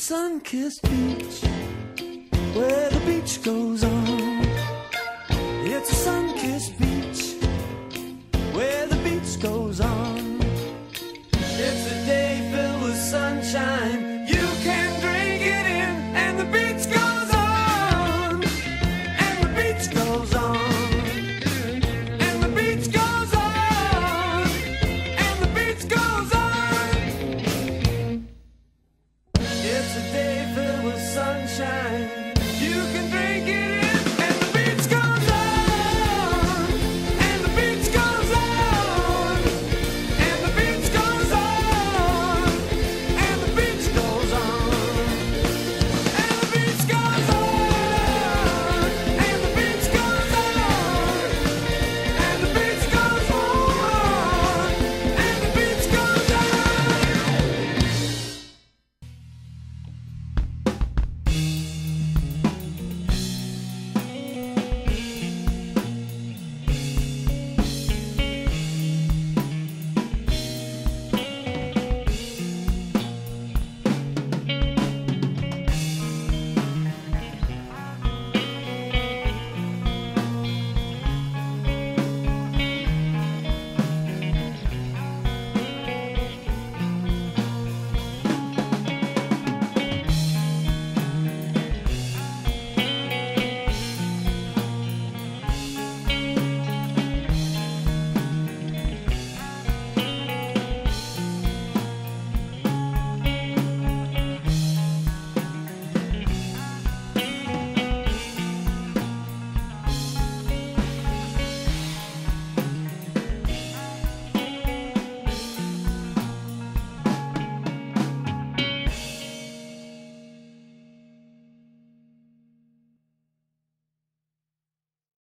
sun-kissed beach where the beach goes on. It's a sun-kissed beach where the beach goes on. It's a day filled with sunshine. You can drink it in, and the beach goes on, and the beach goes on, and the beach goes on, and the beach goes on. It's a day filled with sunshine.